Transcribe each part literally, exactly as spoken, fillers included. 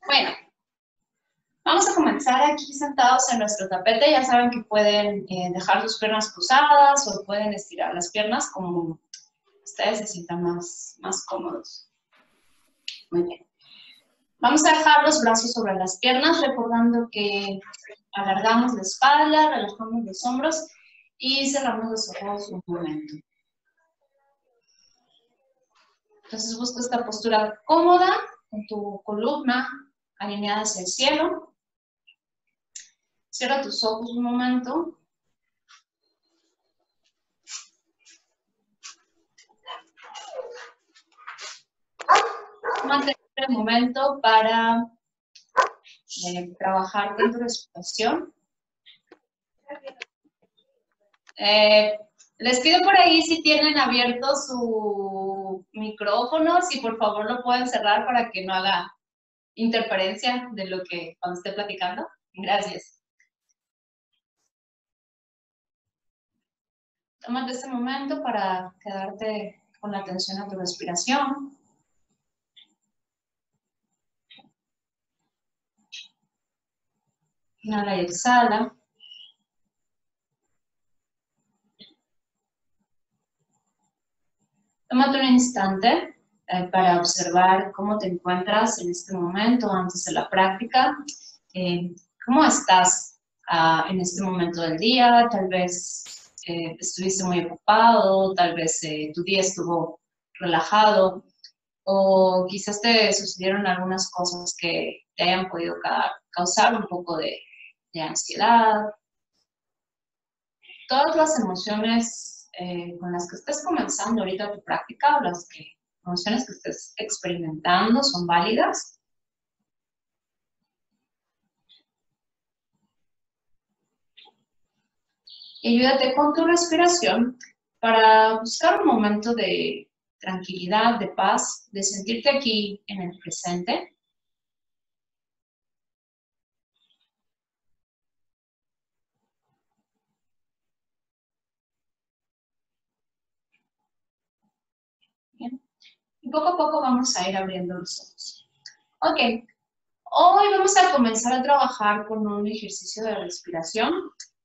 Bueno, vamos a comenzar aquí sentados en nuestro tapete. Ya saben que pueden eh, dejar sus piernas cruzadas o pueden estirar las piernas como ustedes se sientan más, más cómodos. Muy bien. Vamos a dejar los brazos sobre las piernas, recordando que alargamos la espalda, relajamos los hombros y cerramos los ojos un momento. Entonces busca esta postura cómoda, con tu columna alineada hacia el cielo. Cierra tus ojos un momento. Mantén el momento para eh, trabajar con tu respiración. Eh, les pido por ahí si tienen abierto su micrófono, si por favor lo pueden cerrar para que no haga interferencia de lo que cuando esté platicando. Gracias. Tómate este momento para quedarte con la atención a tu respiración. Inhala y exhala. Tómate un instante eh, para observar cómo te encuentras en este momento antes de la práctica. Eh, ¿Cómo estás uh, en este momento del día? Tal vez eh, estuviste muy ocupado, tal vez eh, tu día estuvo relajado, o quizás te sucedieron algunas cosas que te hayan podido ca causar un poco de, de ansiedad. Todas las emociones eh, con las que estés comenzando ahorita tu práctica, o las que, emociones que estés experimentando, son válidas. Y ayúdate con tu respiración para buscar un momento de tranquilidad, de paz, de sentirte aquí en el presente. Bien. Y poco a poco vamos a ir abriendo los ojos. Ok, hoy vamos a comenzar a trabajar con un ejercicio de respiración.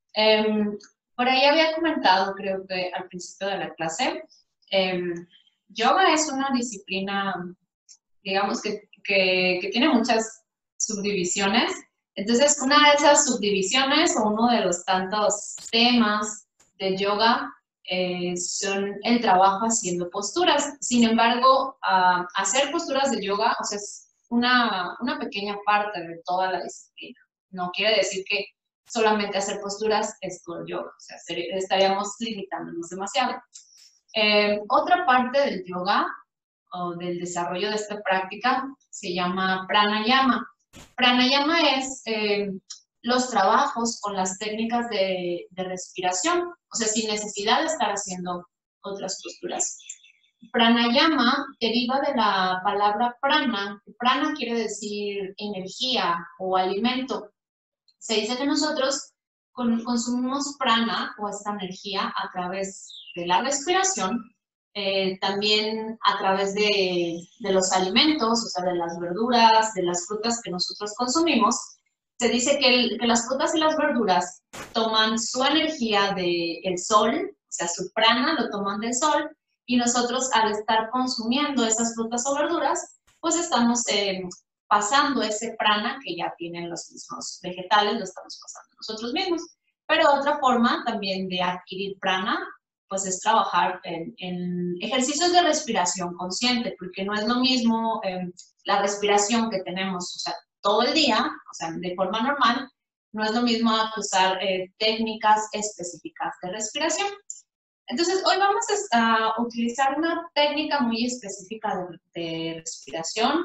Um, por ahí había comentado, creo que al principio de la clase, um, yoga es una disciplina, digamos, que, que, que tiene muchas subdivisiones. Entonces, una de esas subdivisiones o uno de los tantos temas de yoga eh, son el trabajo haciendo posturas. Sin embargo, uh, hacer posturas de yoga, o sea, es una, una pequeña parte de toda la disciplina. No quiere decir que solamente hacer posturas es todo yoga, o sea, estaríamos limitándonos demasiado. Eh, otra parte del yoga o del desarrollo de esta práctica se llama pranayama. Pranayama es eh, los trabajos con las técnicas de, de respiración, o sea, sin necesidad de estar haciendo otras posturas. Pranayama deriva de la palabra prana. Prana quiere decir energía o alimento. Se dice que nosotros consumimos prana o esta energía a través de la respiración, eh, también a través de, de los alimentos, o sea, de las verduras, de las frutas que nosotros consumimos. Se dice que, el, que las frutas y las verduras toman su energía del sol, o sea, su prana lo toman del sol, y nosotros al estar consumiendo esas frutas o verduras, pues estamos eh, pasando ese prana que ya tienen los mismos vegetales, lo estamos pasando nosotros mismos. Pero otra forma también de adquirir prana, pues es trabajar en, en ejercicios de respiración consciente, porque no es lo mismo eh, la respiración que tenemos, o sea, todo el día, o sea, de forma normal, no es lo mismo usar eh, técnicas específicas de respiración. Entonces, hoy vamos a, a utilizar una técnica muy específica de, de respiración.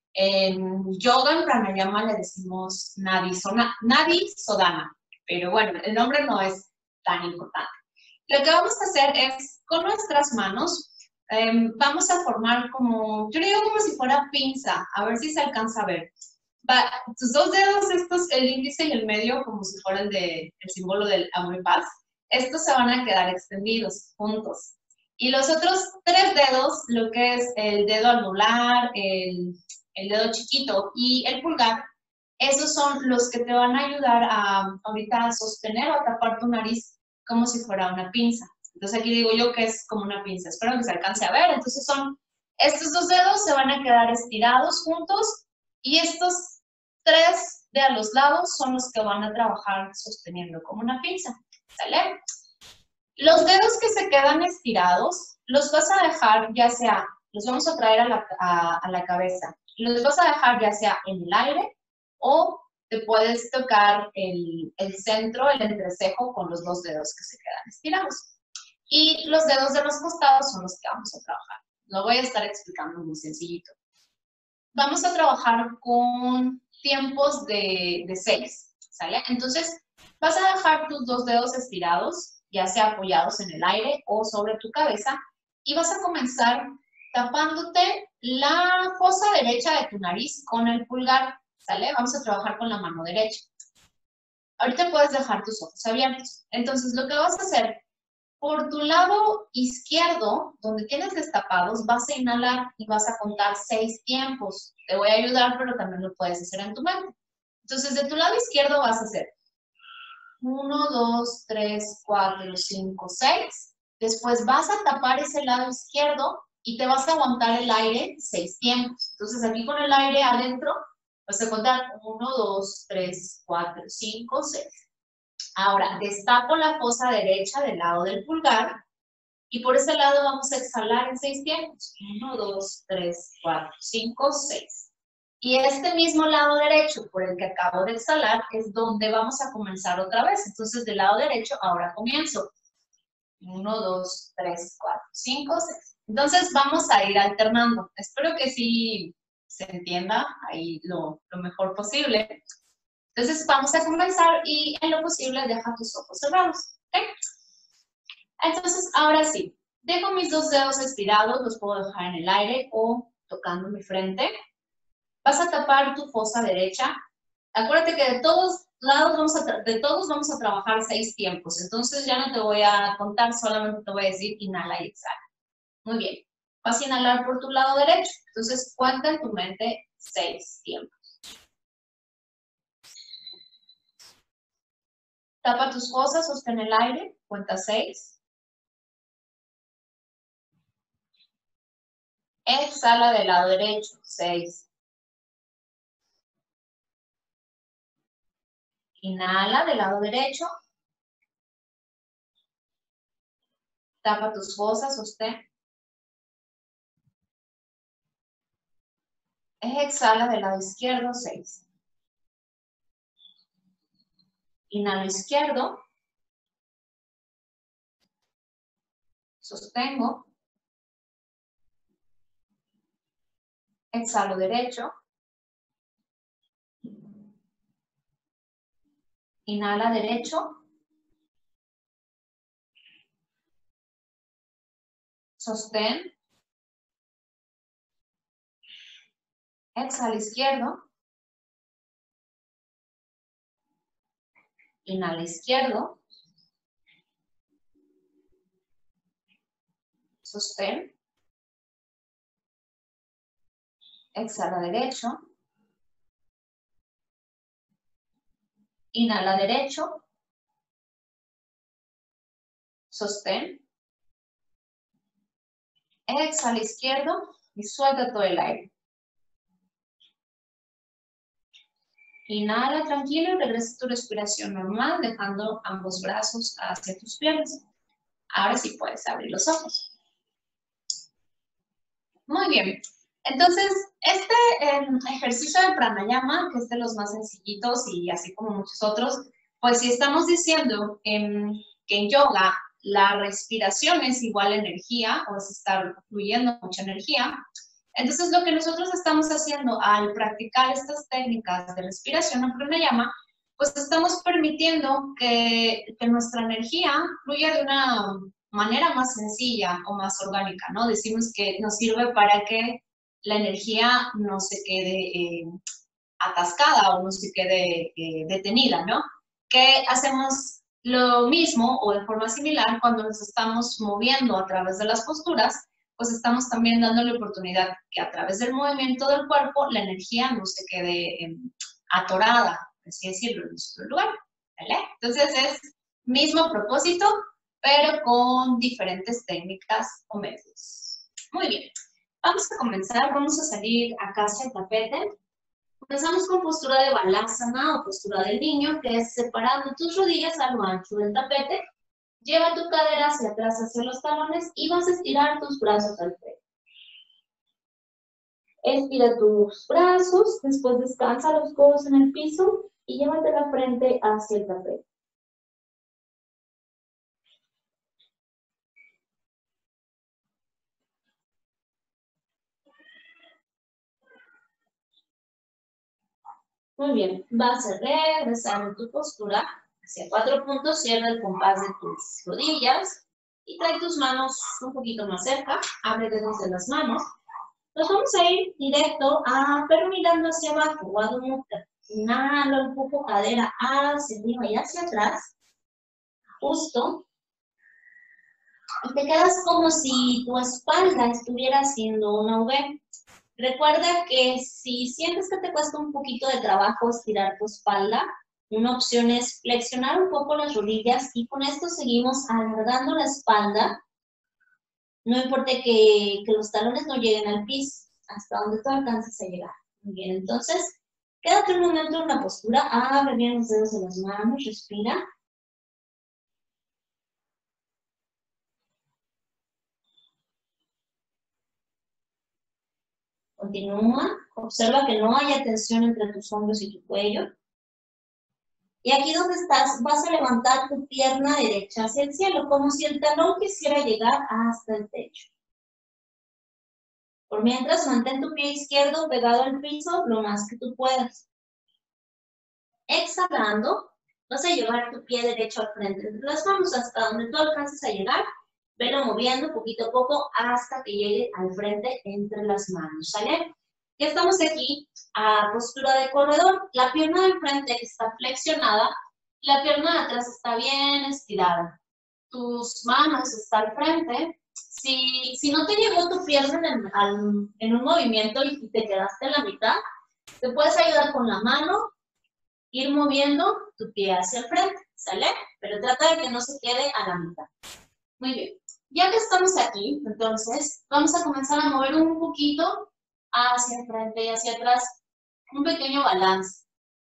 En yoga, en pranayama, le decimos Nadi, Sona, Nadi Sodhana, pero bueno, el nombre no es tan importante. Lo que vamos a hacer es, con nuestras manos, eh, vamos a formar como, yo le digo como si fuera pinza, a ver si se alcanza a ver. Va, tus dos dedos, estos, el índice y el medio, como si fueran de, el símbolo del amor y paz, estos se van a quedar extendidos, juntos. Y los otros tres dedos, lo que es el dedo anular, el el dedo chiquito y el pulgar, esos son los que te van a ayudar a ahorita a sostener o a tapar tu nariz como si fuera una pinza. Entonces aquí digo yo que es como una pinza, espero que se alcance a ver. Entonces son, estos dos dedos se van a quedar estirados juntos y estos tres de a los lados son los que van a trabajar sosteniendo como una pinza, ¿sale? Los dedos que se quedan estirados los vas a dejar ya sea, los vamos a traer a la, a, a la cabeza, los vas a dejar ya sea en el aire o te puedes tocar el, el centro, el entrecejo con los dos dedos que se quedan estirados. Y los dedos de los costados son los que vamos a trabajar. Lo voy a estar explicando muy sencillito. Vamos a trabajar con tiempos de, de seis, ¿sale? Entonces, vas a dejar tus dos dedos estirados, ya sea apoyados en el aire o sobre tu cabeza, y vas a comenzar tapándote la fosa derecha de tu nariz con el pulgar, ¿sale? Vamos a trabajar con la mano derecha. Ahorita puedes dejar tus ojos abiertos. Entonces, lo que vas a hacer, por tu lado izquierdo, donde tienes destapados, vas a inhalar y vas a contar seis tiempos. Te voy a ayudar, pero también lo puedes hacer en tu mente. Entonces, de tu lado izquierdo vas a hacer uno, dos, tres, cuatro, cinco, seis. Después vas a tapar ese lado izquierdo y te vas a aguantar el aire seis tiempos. Entonces, aquí con el aire adentro, vas a contar uno, dos, tres, cuatro, cinco, seis. Ahora, destapo la fosa derecha del lado del pulgar y por ese lado vamos a exhalar en seis tiempos. uno, dos, tres, cuatro, cinco, seis. Y este mismo lado derecho por el que acabo de exhalar es donde vamos a comenzar otra vez. Entonces, del lado derecho, ahora comienzo. uno, dos, tres, cuatro, cinco, seis. Entonces, vamos a ir alternando. Espero que sí se entienda ahí lo, lo mejor posible. Entonces, vamos a comenzar y en lo posible deja tus ojos cerrados, ¿ok? Entonces, ahora sí, dejo mis dos dedos estirados, los puedo dejar en el aire o tocando mi frente. Vas a tapar tu fosa derecha. Acuérdate que de todos lados vamos a, de todos vamos a trabajar seis tiempos, entonces ya no te voy a contar, solamente te voy a decir inhala y exhala. Muy bien, vas a inhalar por tu lado derecho, entonces cuenta en tu mente seis tiempos. Tapa tus fosas, sostén el aire, cuenta seis. Exhala del lado derecho, seis. Inhala del lado derecho. Tapa tus fosas, sostén. Exhala del lado izquierdo, seis. Inhalo izquierdo. Sostengo. Exhalo derecho. Inhala derecho. Sostén. Exhala izquierdo. Inhala izquierdo. Sostén. Exhala derecho. Inhala derecho. Sostén. Exhala izquierdo y suelta todo el aire. Inhala tranquilo y regresa a tu respiración normal, dejando ambos brazos hacia tus piernas. Ahora sí puedes abrir los ojos. Muy bien. Entonces, este eh, ejercicio de pranayama, que es de los más sencillitos y así como muchos otros, pues si estamos diciendo eh, que en yoga la respiración es igual a energía, o es estar fluyendo mucha energía, entonces lo que nosotros estamos haciendo al practicar estas técnicas de respiración en pranayama, pues estamos permitiendo que, que nuestra energía fluya de una manera más sencilla o más orgánica, ¿no? Decimos que nos sirve para que la energía no se quede eh, atascada o no se quede eh, detenida, ¿no? Que hacemos lo mismo o de forma similar cuando nos estamos moviendo a través de las posturas, pues estamos también dándole oportunidad que a través del movimiento del cuerpo la energía no se quede eh, atorada, por así decirlo, en su lugar, ¿vale? Entonces es mismo propósito, pero con diferentes técnicas o métodos. Muy bien, vamos a comenzar, vamos a salir acá hacia el tapete. Comenzamos con postura de balasana o postura del niño, que es separando tus rodillas a lo ancho del tapete. Lleva tu cadera hacia atrás, hacia los talones y vas a estirar tus brazos al frente. Estira tus brazos, después descansa los codos en el piso y llévate la frente hacia el tapete. Muy bien, vas a regresar en tu postura hacia cuatro puntos, cierra el compás de tus rodillas y trae tus manos un poquito más cerca, abre dedos de las manos. Nos vamos a ir directo a, pero mirando hacia abajo, o Adho Mukha. Inhala un poco, cadera hacia arriba y hacia atrás, justo. Y te quedas como si tu espalda estuviera haciendo una V. Recuerda que si sientes que te cuesta un poquito de trabajo estirar tu espalda, una opción es flexionar un poco las rodillas y con esto seguimos alargando la espalda. No importa que, que los talones no lleguen al piso, hasta donde tú alcances a llegar. Muy bien, entonces, quédate un momento en la postura, abre bien los dedos de las manos, respira. Continúa, observa que no haya tensión entre tus hombros y tu cuello. Y aquí donde estás, vas a levantar tu pierna derecha hacia el cielo, como si el talón quisiera llegar hasta el techo. Por mientras, mantén tu pie izquierdo pegado al piso lo más que tú puedas. Exhalando, vas a llevar tu pie derecho al frente entre las manos hasta donde tú alcances a llegar. Velo moviendo poquito a poco hasta que llegue al frente entre las manos, ¿sale? Ya estamos aquí a postura de corredor. La pierna de frente está flexionada, la pierna de atrás está bien estirada. Tus manos están al frente. Si, si no te llegó tu pierna en, al, en un movimiento y te quedaste en la mitad, te puedes ayudar con la mano, ir moviendo tu pie hacia el frente, ¿sale? Pero trata de que no se quede a la mitad. Muy bien. Ya que estamos aquí, entonces, vamos a comenzar a mover un poquito hacia el frente y hacia atrás. Un pequeño balance.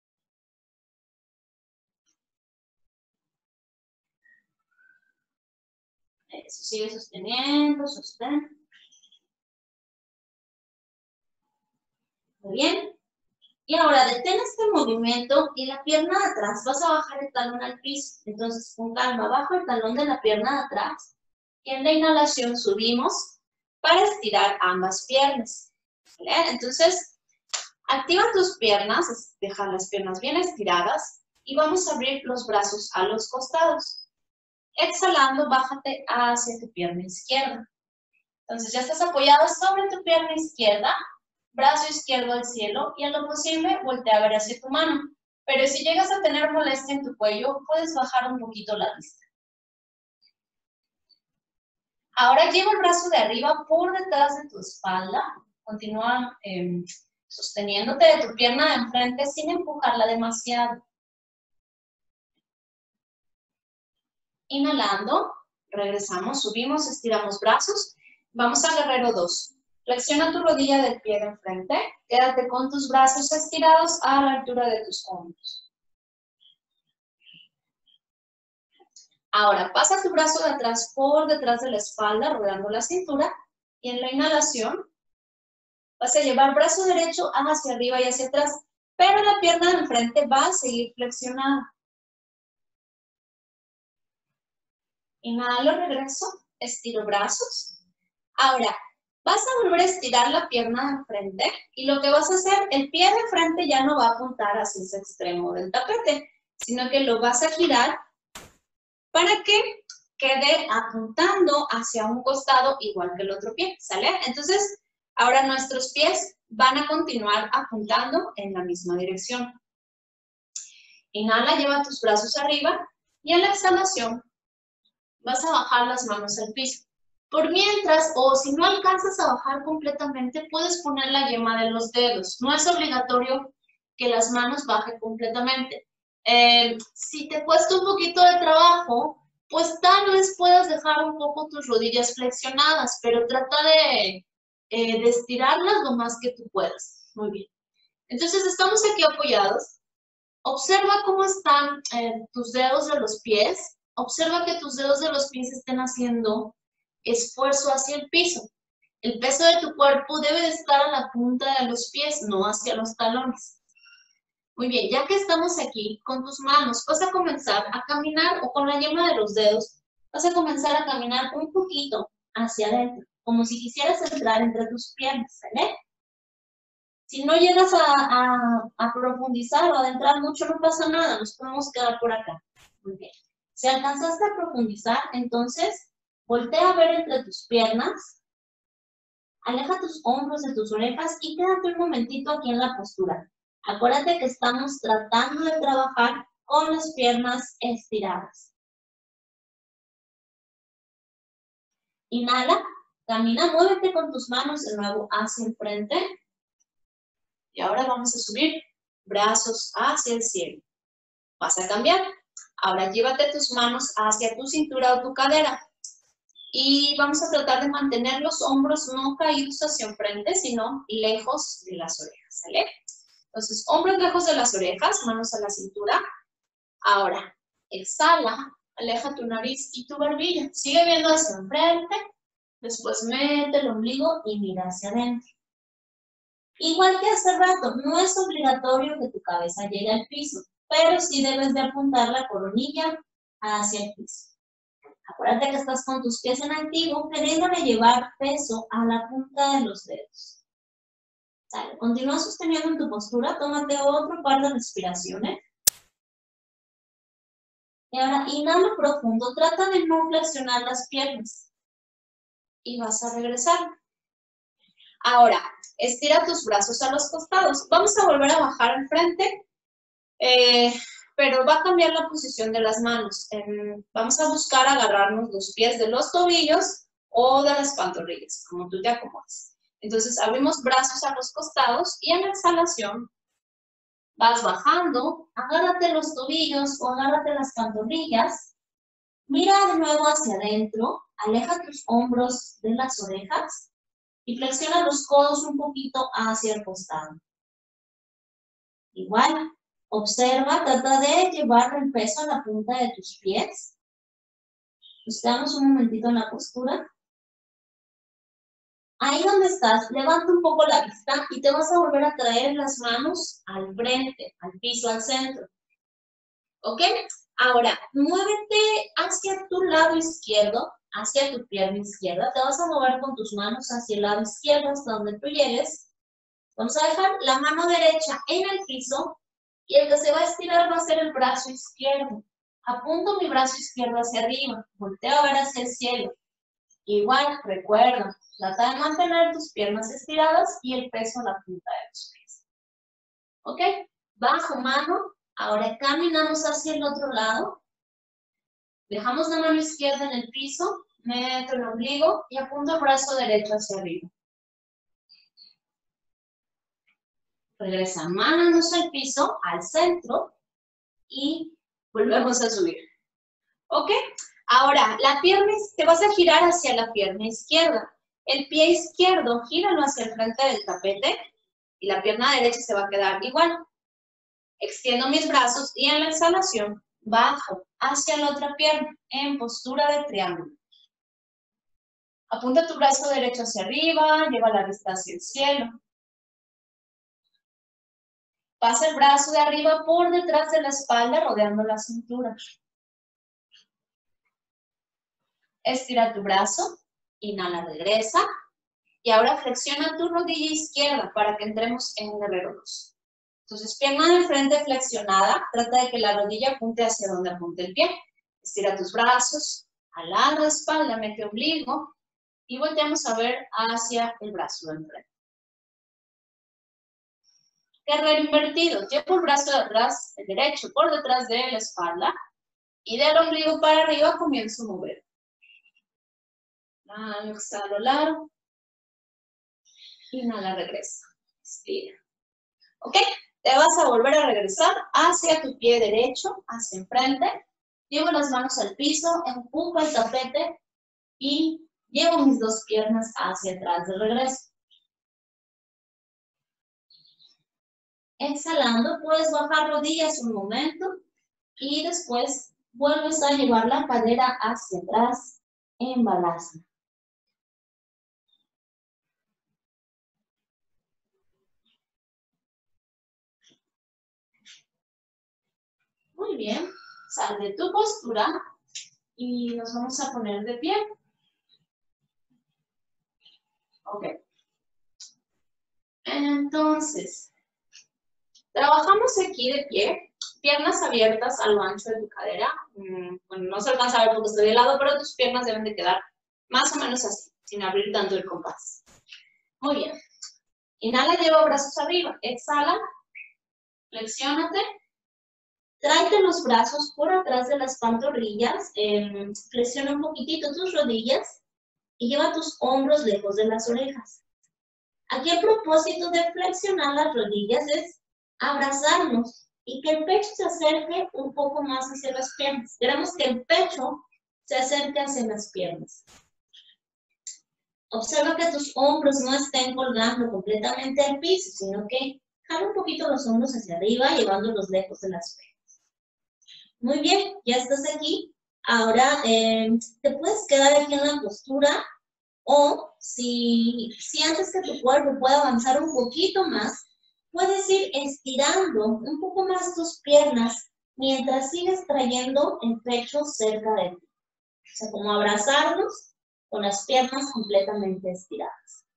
Eso, sigue sosteniendo, sostén. Muy bien. Y ahora detén este movimiento y la pierna de atrás vas a bajar el talón al piso. Entonces, con calma, bajo el talón de la pierna de atrás. Y en la inhalación subimos para estirar ambas piernas. ¿Vale? Entonces, activa tus piernas, deja las piernas bien estiradas y vamos a abrir los brazos a los costados. Exhalando, bájate hacia tu pierna izquierda. Entonces, ya estás apoyado sobre tu pierna izquierda, brazo izquierdo al cielo y a lo posible voltea a ver hacia tu mano. Pero si llegas a tener molestia en tu cuello, puedes bajar un poquito la vista. Ahora lleva el brazo de arriba por detrás de tu espalda. Continúa eh, sosteniéndote de tu pierna de enfrente sin empujarla demasiado. Inhalando, regresamos, subimos, estiramos brazos. Vamos a guerrero dos. Flexiona tu rodilla del pie de enfrente. Quédate con tus brazos estirados a la altura de tus hombros. Ahora, pasa tu brazo de atrás por detrás de la espalda, rodeando la cintura. Y en la inhalación, vas a llevar brazo derecho hacia arriba y hacia atrás. Pero la pierna de enfrente va a seguir flexionada. Inhalo, regreso, estiro brazos. Ahora, vas a volver a estirar la pierna de enfrente y lo que vas a hacer, el pie de frente ya no va a apuntar hacia ese extremo del tapete, sino que lo vas a girar para que quede apuntando hacia un costado igual que el otro pie, ¿sale? Entonces, ahora nuestros pies van a continuar apuntando en la misma dirección. Inhala, lleva tus brazos arriba y en la exhalación vas a bajar las manos al piso. Por mientras, o si no alcanzas a bajar completamente, puedes poner la yema de los dedos. No es obligatorio que las manos bajen completamente. Eh, si te cuesta un poquito de trabajo, pues tal vez puedas dejar un poco tus rodillas flexionadas, pero trata de, eh, de estirarlas lo más que tú puedas. Muy bien. Entonces, estamos aquí apoyados. Observa cómo están eh, tus dedos de los pies. Observa que tus dedos de los pies estén haciendo esfuerzo hacia el piso. El peso de tu cuerpo debe de estar a la punta de los pies, no hacia los talones. Muy bien, ya que estamos aquí, con tus manos vas a comenzar a caminar, o con la yema de los dedos, vas a comenzar a caminar un poquito hacia adentro, como si quisieras entrar entre tus piernas, ¿vale? Si no llegas a, a, a profundizar o adentrar mucho, no pasa nada, nos podemos quedar por acá. Muy bien. Si alcanzaste a profundizar, entonces, voltea a ver entre tus piernas, aleja tus hombros de tus orejas y quédate un momentito aquí en la postura. Acuérdate que estamos tratando de trabajar con las piernas estiradas. Inhala, camina, muévete con tus manos de nuevo hacia el frente. Y ahora vamos a subir brazos hacia el cielo. Vas a cambiar. Ahora llévate tus manos hacia tu cintura o tu cadera. Y vamos a tratar de mantener los hombros no caídos hacia enfrente, sino lejos de las orejas, ¿sale? Entonces, hombros lejos de las orejas, manos a la cintura. Ahora, exhala, aleja tu nariz y tu barbilla. Sigue viendo hacia enfrente. Después mete el ombligo y mira hacia adentro. Igual que hace rato, no es obligatorio que tu cabeza llegue al piso, pero sí debes de apuntar la coronilla hacia el piso. Acuérdate que estás con tus pies en activo, queriéndole llevar peso a la punta de los dedos. ¿Sale? Continúa sosteniendo en tu postura, tómate otro par de respiraciones. Y ahora inhala profundo, trata de no flexionar las piernas. Y vas a regresar. Ahora, estira tus brazos a los costados. Vamos a volver a bajar al frente, eh, pero va a cambiar la posición de las manos. Eh, vamos a buscar agarrarnos los pies de los tobillos o de las pantorrillas, como tú te acomodes. Entonces, abrimos brazos a los costados y en la exhalación vas bajando, agárrate los tobillos o agárrate las pantorrillas, mira de nuevo hacia adentro, aleja tus hombros de las orejas, y flexiona los codos un poquito hacia el costado. Igual, observa, trata de llevar el peso a la punta de tus pies. Nos quedamos un momentito en la postura. Ahí donde estás, levanta un poco la vista y te vas a volver a traer las manos al frente, al piso, al centro. ¿Ok? Ahora, muévete hacia tu lado izquierdo, hacia tu pierna izquierda. Te vas a mover con tus manos hacia el lado izquierdo hasta donde tú llegues. Vamos a dejar la mano derecha en el piso y el que se va a estirar va a ser el brazo izquierdo. Apunto mi brazo izquierdo hacia arriba, volteo a ver hacia el cielo. Igual, recuerda, trata de mantener tus piernas estiradas y el peso a la punta de los pies. ¿Ok? Bajo mano, ahora caminamos hacia el otro lado. Dejamos la mano izquierda en el piso, meto el ombligo y apunto el brazo derecho hacia arriba. Regresa manos al piso, al centro y volvemos a subir. ¿Ok? Ahora, la pierna, te vas a girar hacia la pierna izquierda. El pie izquierdo, gíralo hacia el frente del tapete y la pierna derecha se va a quedar igual. Extiendo mis brazos y en la exhalación bajo hacia la otra pierna en postura de triángulo. Apunta tu brazo derecho hacia arriba, lleva la vista hacia el cielo. Pasa el brazo de arriba por detrás de la espalda, rodeando la cintura. Estira tu brazo, inhala, regresa. Y ahora flexiona tu rodilla izquierda para que entremos en guerrero dos. Entonces, pierna de frente flexionada, trata de que la rodilla apunte hacia donde apunte el pie. Estira tus brazos, alarga la espalda, mete ombligo y volteamos a ver hacia el brazo de enfrente. Guerrero invertido, llevo el brazo de atrás, el derecho por detrás de la espalda y del ombligo para arriba comienzo a mover. Largo, exhalo, largo. Inhala, regresa. Estira. ¿Ok? Te vas a volver a regresar hacia tu pie derecho, hacia enfrente. Llevo las manos al piso, empujo el tapete y llevo mis dos piernas hacia atrás de regreso. Exhalando, puedes bajar rodillas un momento y después vuelves a llevar la cadera hacia atrás en Balasana. Muy bien, sal de tu postura y nos vamos a poner de pie. Ok. Entonces, trabajamos aquí de pie, piernas abiertas a lo ancho de tu cadera. Bueno, no se alcanza a ver porque estoy de lado, pero tus piernas deben de quedar más o menos así, sin abrir tanto el compás. Muy bien. Inhala, lleva brazos arriba. Exhala, flexiónate. Tráete los brazos por atrás de las pantorrillas. Eh, flexiona un poquitito tus rodillas y lleva tus hombros lejos de las orejas. Aquí el propósito de flexionar las rodillas es abrazarnos y que el pecho se acerque un poco más hacia las piernas. Queremos que el pecho se acerque hacia las piernas. Observa que tus hombros no estén colgando completamente al piso, sino que jala un poquito los hombros hacia arriba, llevándolos lejos de las piernas. Muy bien, ya estás aquí. Ahora eh, te puedes quedar aquí en la postura o si, si antes que tu cuerpo pueda avanzar un poquito más, puedes ir estirando un poco más tus piernas mientras sigues trayendo el pecho cerca de ti. O sea, como abrazarnos con las piernas completamente estiradas.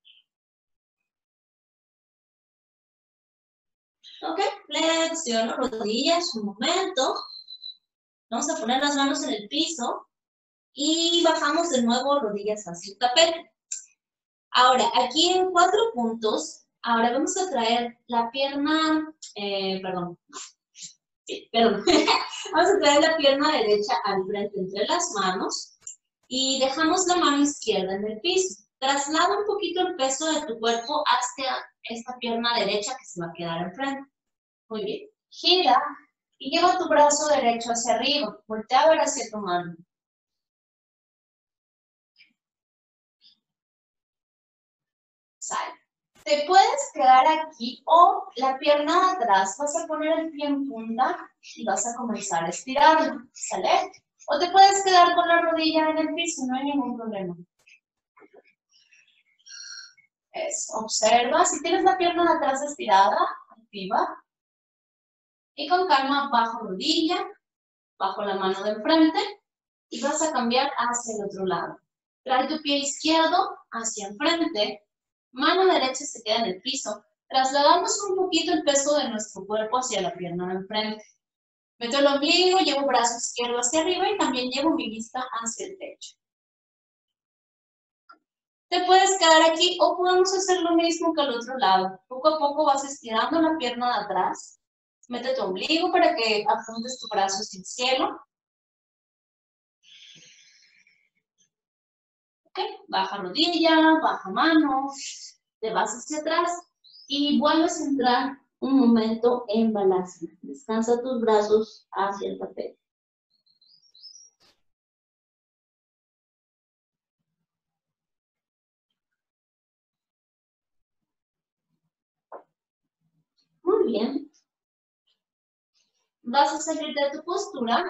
Ok, flexiono rodillas un momento. Vamos a poner las manos en el piso y bajamos de nuevo rodillas hacia el tapete. Ahora, aquí en cuatro puntos, ahora vamos a traer la pierna, eh, perdón, sí, perdón, vamos a traer la pierna derecha al frente entre las manos y dejamos la mano izquierda en el piso. Traslada un poquito el peso de tu cuerpo hacia esta pierna derecha que se va a quedar enfrente. Muy bien, gira y lleva tu brazo derecho hacia arriba, voltea a ver hacia tu mano. Sale. Te puedes quedar aquí o la pierna de atrás, vas a poner el pie en punta y vas a comenzar a estirarlo, ¿sale? O te puedes quedar con la rodilla en el piso, no hay ningún problema. Eso, observa, si tienes la pierna de atrás estirada, activa. Y con calma, bajo rodilla, bajo la mano de enfrente y vas a cambiar hacia el otro lado. Trae tu pie izquierdo hacia enfrente. Mano derecha se queda en el piso. Trasladamos un poquito el peso de nuestro cuerpo hacia la pierna de enfrente. Meto el ombligo, llevo brazo izquierdo hacia arriba y también llevo mi vista hacia el techo. Te puedes quedar aquí o podemos hacer lo mismo que al otro lado. Poco a poco vas estirando la pierna de atrás. Mete tu ombligo para que apuntes tu brazo hacia el cielo. Okay. Baja rodilla, baja mano, te vas hacia atrás y vuelves a entrar un momento en Balasana. Descansa tus brazos hacia el tapete. Muy bien. Vas a salir de tu postura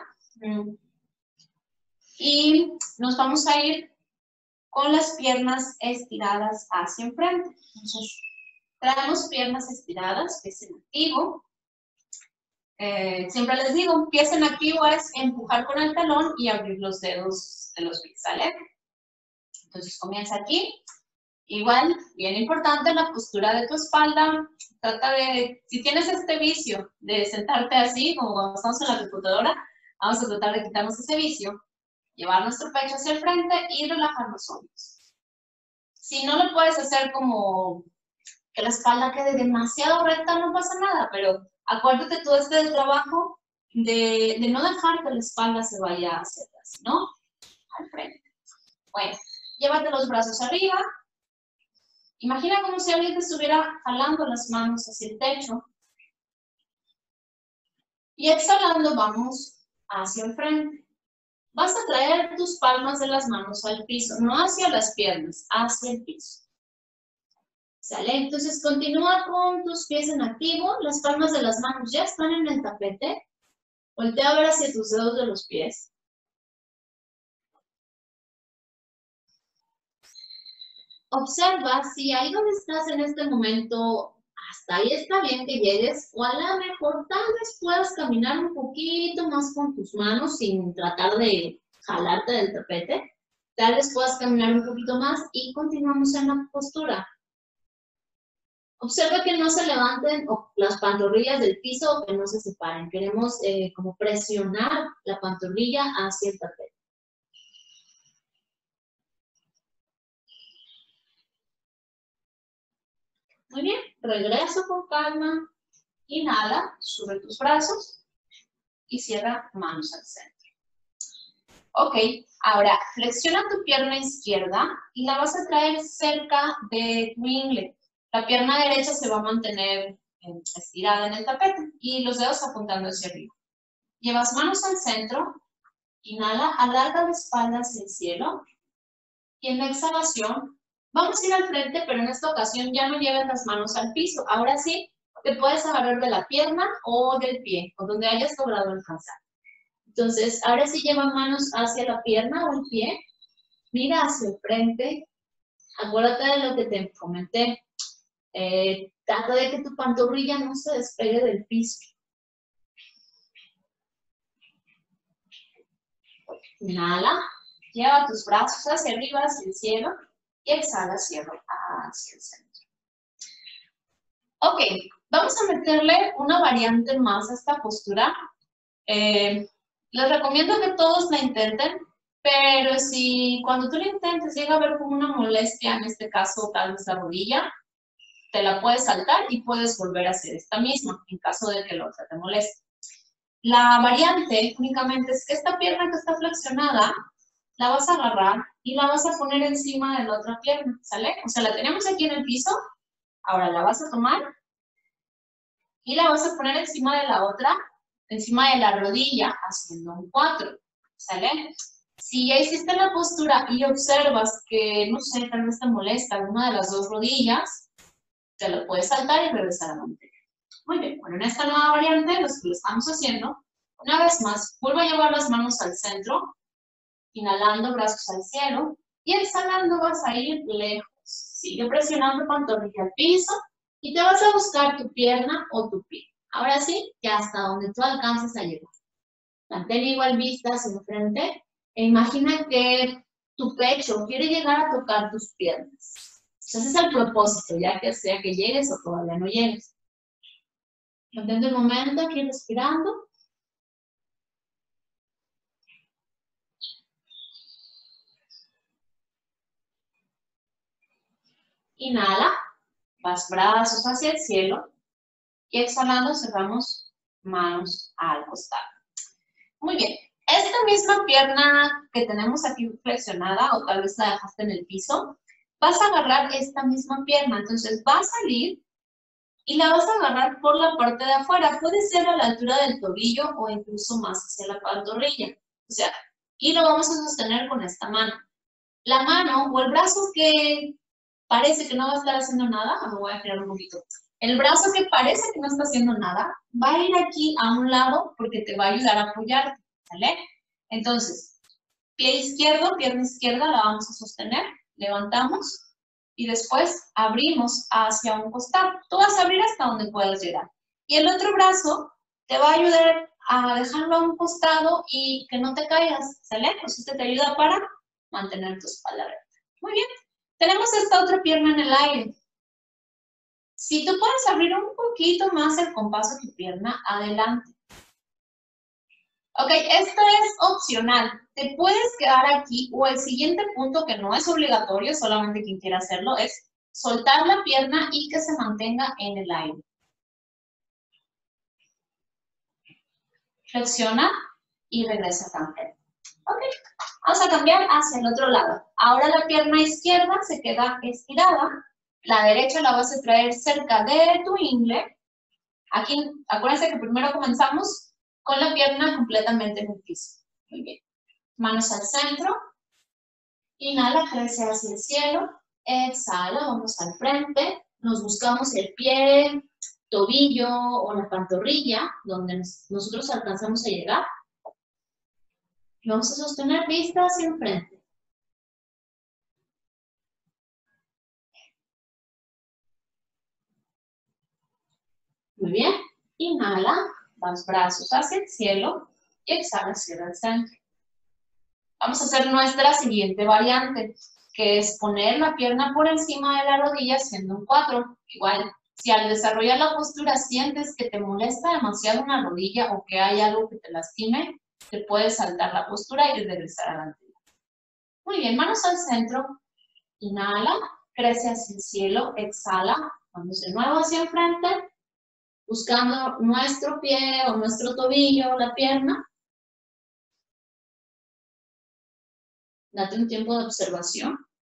y nos vamos a ir con las piernas estiradas hacia enfrente. Entonces, traemos piernas estiradas, pies en activo. Eh, siempre les digo, pies en activo es empujar con el talón y abrir los dedos de los pies, ¿sale? Entonces comienza aquí. Igual, bien importante, la postura de tu espalda. Trata de, si tienes este vicio de sentarte así, como cuando estamos en la computadora, vamos a tratar de quitarnos ese vicio, llevar nuestro pecho hacia el frente y relajar los hombros. Si no lo puedes hacer como que la espalda quede demasiado recta, no pasa nada, pero acuérdate todo este del trabajo de, de no dejar que la espalda se vaya hacia atrás, ¿no? Al frente. Bueno, Llévate los brazos arriba. Imagina como si alguien te estuviera jalando las manos hacia el techo. Y exhalando vamos hacia el frente. Vas a traer tus palmas de las manos al piso, no hacia las piernas, hacia el piso. ¿Sale? Entonces continúa con tus pies en activo, las palmas de las manos ya están en el tapete. Voltea a ver hacia tus dedos de los pies. Observa si ahí donde estás en este momento, hasta ahí está bien que llegues, o a lo mejor tal vez puedas caminar un poquito más con tus manos sin tratar de jalarte del tapete. Tal vez puedas caminar un poquito más y continuamos en la postura. Observa que no se levanten las pantorrillas del piso o que no se separen. Queremos eh, como presionar la pantorrilla hacia el tapete. Muy bien, regreso con calma. Inhala, sube tus brazos y cierra manos al centro. Ok, ahora flexiona tu pierna izquierda y la vas a traer cerca de tu ingle. La pierna derecha se va a mantener estirada en el tapete y los dedos apuntando hacia arriba. Llevas manos al centro, inhala, alarga la espalda hacia el cielo y en la exhalación vamos a ir al frente, pero en esta ocasión ya no lleves las manos al piso. Ahora sí, te puedes agarrar de la pierna o del pie, o donde hayas logrado alcanzar. Entonces, ahora sí lleva manos hacia la pierna o el pie, mira hacia el frente, acuérdate de lo que te comenté. Eh, trata de que tu pantorrilla no se despegue del piso. Inhala, lleva tus brazos hacia arriba, hacia el cielo, y exhala, cierra hacia el centro. Ok, vamos a meterle una variante más a esta postura. Eh, les recomiendo que todos la intenten, pero si cuando tú la intentes llega a haber como una molestia, en este caso tal vez la rodilla, te la puedes saltar y puedes volver a hacer esta misma, en caso de que la otra te moleste. La variante únicamente es que esta pierna que está flexionada, la vas a agarrar y la vas a poner encima de la otra pierna, ¿sale? O sea, la tenemos aquí en el piso, ahora la vas a tomar y la vas a poner encima de la otra, encima de la rodilla, haciendo un cuatro, ¿sale? Si ya hiciste la postura y observas que, no sé, tal vez te molesta alguna de las dos rodillas, te lo puedes saltar y regresar a mantener. Muy bien, bueno, en esta nueva variante, lo que lo estamos haciendo, una vez más, vuelvo a llevar las manos al centro, inhalando, brazos al cielo, y exhalando vas a ir lejos. Sigue presionando pantorrilla al piso, y te vas a buscar tu pierna o tu pie. Ahora sí, ya hasta donde tú alcances a llegar. Mantén igual vista hacia el frente, e imagina que tu pecho quiere llegar a tocar tus piernas. Ese es el propósito, ya que sea que llegues o todavía no llegues. Mantén un momento aquí respirando. Inhala, vas brazos hacia el cielo y exhalando cerramos manos al costado. Muy bien, esta misma pierna que tenemos aquí flexionada o tal vez la dejaste en el piso, vas a agarrar esta misma pierna, entonces va a salir y la vas a agarrar por la parte de afuera, puede ser a la altura del tobillo o incluso más hacia la pantorrilla, o sea, y lo vamos a sostener con esta mano. La mano o el brazo que parece que no va a estar haciendo nada, me voy a girar un poquito. El brazo que parece que no está haciendo nada, va a ir aquí a un lado porque te va a ayudar a apoyarte, ¿vale? Entonces, pie izquierdo, pierna izquierda la vamos a sostener, levantamos y después abrimos hacia un costado. Tú vas a abrir hasta donde puedas llegar. Y el otro brazo te va a ayudar a dejarlo a un costado y que no te caigas, ¿sale? Pues este te ayuda para mantener tu espalda recta. Muy bien. Tenemos esta otra pierna en el aire. Si tú puedes abrir un poquito más el compás de tu pierna, adelante. Ok, esto es opcional. Te puedes quedar aquí o el siguiente punto que no es obligatorio, solamente quien quiera hacerlo, es soltar la pierna y que se mantenga en el aire. Flexiona y regresa también. Ok, Vamos a cambiar hacia el otro lado. Ahora la pierna izquierda se queda estirada. La derecha la vas a traer cerca de tu ingle. Aquí, acuérdense que primero comenzamos con la pierna completamente en el piso. Muy bien. Manos al centro. Inhala, crece hacia el cielo. Exhala, vamos al frente. Nos buscamos el pie, tobillo o la pantorrilla, donde nosotros alcanzamos a llegar. Y vamos a sostener vista hacia enfrente. Muy bien. Inhala, los brazos hacia el cielo y exhala, cierra el centro. Vamos a hacer nuestra siguiente variante, que es poner la pierna por encima de la rodilla haciendo un cuatro. Igual, si al desarrollar la postura sientes que te molesta demasiado una rodilla o que hay algo que te lastime, te puedes saltar la postura y regresar a la anterior. Muy bien, manos al centro. Inhala, crece hacia el cielo, exhala, vamos de nuevo hacia enfrente, buscando nuestro pie o nuestro tobillo o la pierna. Date un tiempo de observación.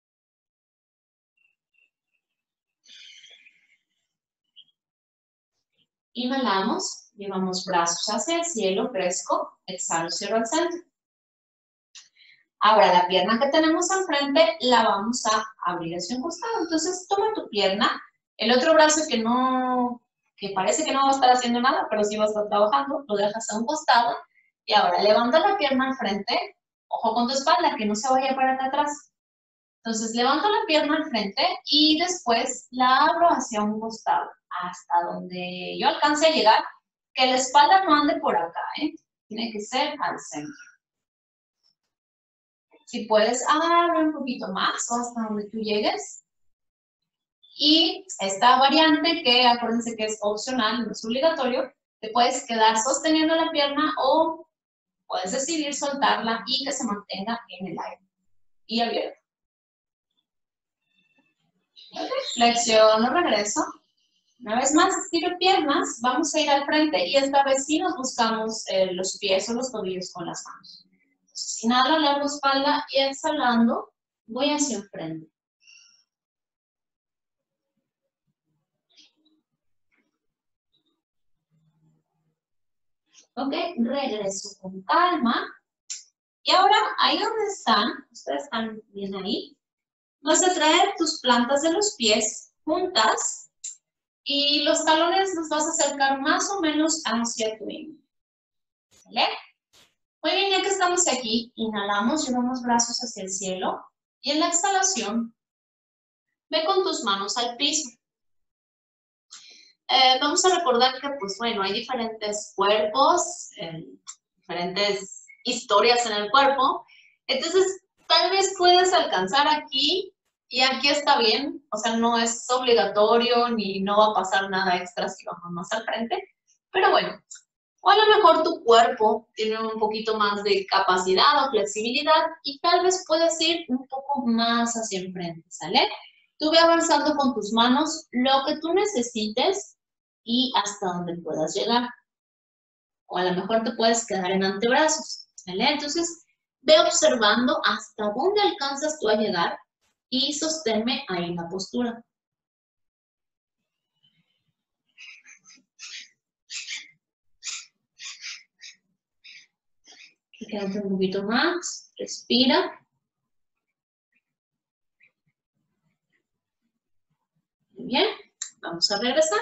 Inhalamos, llevamos brazos hacia el cielo, crezco, exhalo, cierro al centro. Ahora la pierna que tenemos enfrente la vamos a abrir hacia un costado. Entonces toma tu pierna, el otro brazo que no, que parece que no va a estar haciendo nada, pero sí va a estar trabajando, lo dejas a un costado. Y ahora levanta la pierna al frente, ojo con tu espalda, que no se vaya para acá atrás. Entonces levanto la pierna al frente y después la abro hacia un costado, hasta donde yo alcance a llegar, que la espalda no ande por acá, ¿eh? Tiene que ser al centro. Si puedes, abre un poquito más o hasta donde tú llegues. Y esta variante, que acuérdense que es opcional, no es obligatorio, te puedes quedar sosteniendo la pierna o puedes decidir soltarla y que se mantenga en el aire y abierto. Okay. Flexiono, regreso. Una vez más, estiro piernas, vamos a ir al frente y esta vez sí nos buscamos eh, los pies o los tobillos con las manos. Entonces, inhalo, largo espalda y exhalando, voy hacia enfrente. Ok, regreso con calma. Y ahora, ahí donde están, ustedes están bien ahí, vas a traer tus plantas de los pies juntas y los talones los vas a acercar más o menos hacia tu ingle. ¿Vale? Muy bien, ya que estamos aquí, inhalamos, llevamos brazos hacia el cielo y en la exhalación, ve con tus manos al piso. Eh, vamos a recordar que, pues bueno, hay diferentes cuerpos, eh, diferentes historias en el cuerpo, entonces tal vez puedes alcanzar aquí y aquí está bien, o sea, no es obligatorio ni no va a pasar nada extra si vamos más al frente, pero bueno. O a lo mejor tu cuerpo tiene un poquito más de capacidad o flexibilidad y tal vez puedes ir un poco más hacia enfrente, ¿sale? Tú ve avanzando con tus manos lo que tú necesites y hasta donde puedas llegar. O a lo mejor te puedes quedar en antebrazos, ¿sale? Entonces, ve observando hasta dónde alcanzas tú a llegar y sosténme ahí en la postura. Quédate un poquito más, respira. Muy bien, vamos a regresar.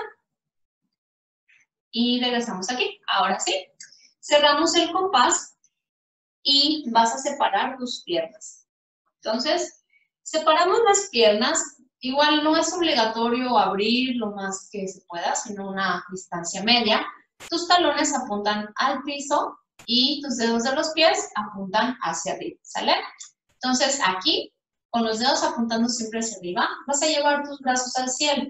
Y regresamos aquí. Ahora sí, cerramos el compás y vas a separar tus piernas. Entonces, separamos las piernas. Igual no es obligatorio abrir lo más que se pueda, sino una distancia media. Tus talones apuntan al piso y tus dedos de los pies apuntan hacia arriba, ¿sale? Entonces, aquí, con los dedos apuntando siempre hacia arriba, vas a llevar tus brazos al cielo.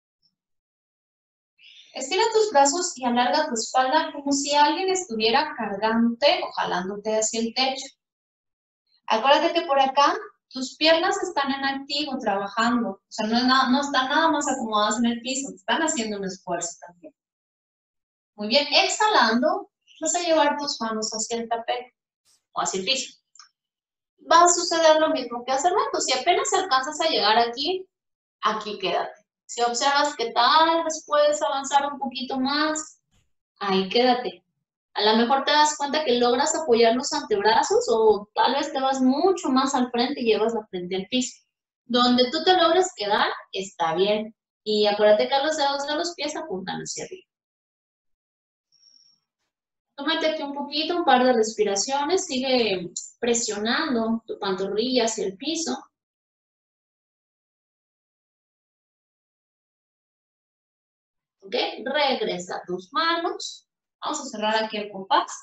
Estira tus brazos y alarga tu espalda como si alguien estuviera cargándote o jalándote hacia el techo. Acuérdate que por acá tus piernas están en activo, trabajando. O sea, no, es nada, no están nada más acomodadas en el piso, están haciendo un esfuerzo también. Muy bien, exhalando, vas a llevar tus manos hacia el tapete o hacia el piso. va a suceder lo mismo que hace rato. Si apenas alcanzas a llegar aquí, aquí quédate. Si observas que tal vez puedes avanzar un poquito más, ahí quédate. A lo mejor te das cuenta que logras apoyar los antebrazos o tal vez te vas mucho más al frente y llevas la frente al piso. Donde tú te logres quedar, está bien. Y acuérdate que los dedos de los pies apuntan hacia arriba. Tómate aquí un poquito, un par de respiraciones. Sigue presionando tu pantorrilla hacia el piso. ¿Ok? Regresa tus manos. Vamos a cerrar aquí el compás.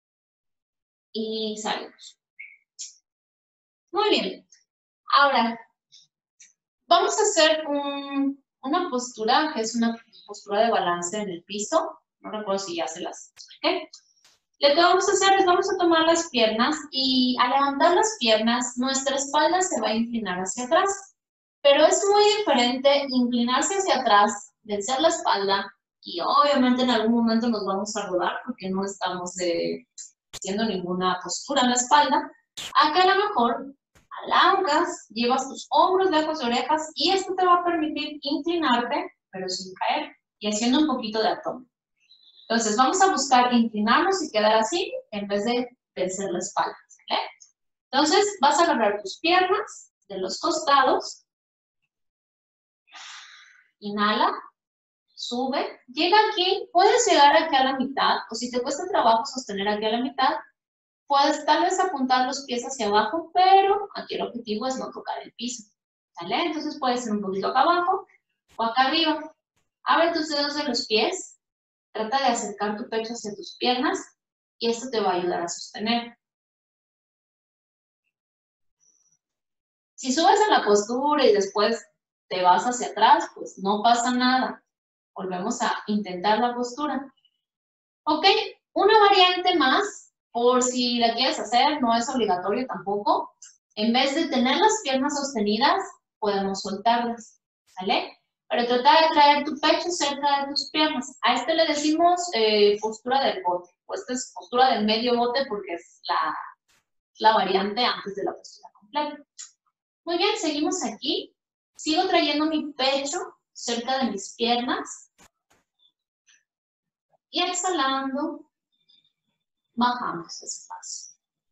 Y salimos. Muy bien. Ahora, vamos a hacer un, una postura, que es una postura de balance en el piso. No recuerdo si ya se las expliqué. Lo que vamos a hacer es, vamos a tomar las piernas y al levantar las piernas, nuestra espalda se va a inclinar hacia atrás. Pero es muy diferente inclinarse hacia atrás, vencer la espalda, y obviamente en algún momento nos vamos a rodar porque no estamos eh, haciendo ninguna postura en la espalda. Acá a lo mejor alargas, llevas tus hombros lejos de orejas y esto te va a permitir inclinarte, pero sin caer, y haciendo un poquito de abdomen. Entonces vamos a buscar inclinarnos y quedar así en vez de vencer la espalda. ¿Vale? Entonces vas a agarrar tus piernas de los costados. Inhala, sube, llega aquí, puedes llegar aquí a la mitad, o si te cuesta trabajo sostener aquí a la mitad, puedes tal vez apuntar los pies hacia abajo, pero aquí el objetivo es no tocar el piso. ¿Vale? Entonces puede ser un poquito acá abajo o acá arriba. Abre tus dedos de los pies. Trata de acercar tu pecho hacia tus piernas y esto te va a ayudar a sostener. Si subes en la postura y después te vas hacia atrás, pues no pasa nada. Volvemos a intentar la postura. Ok, una variante más, por si la quieres hacer, no es obligatorio tampoco. En vez de tener las piernas sostenidas, podemos soltarlas, ¿vale? Pero trata de traer tu pecho cerca de tus piernas. A este le decimos eh, postura del bote, o esta es postura del medio bote porque es la, la variante antes de la postura completa. Muy bien, seguimos aquí. Sigo trayendo mi pecho cerca de mis piernas. Y exhalando, bajamos despacio.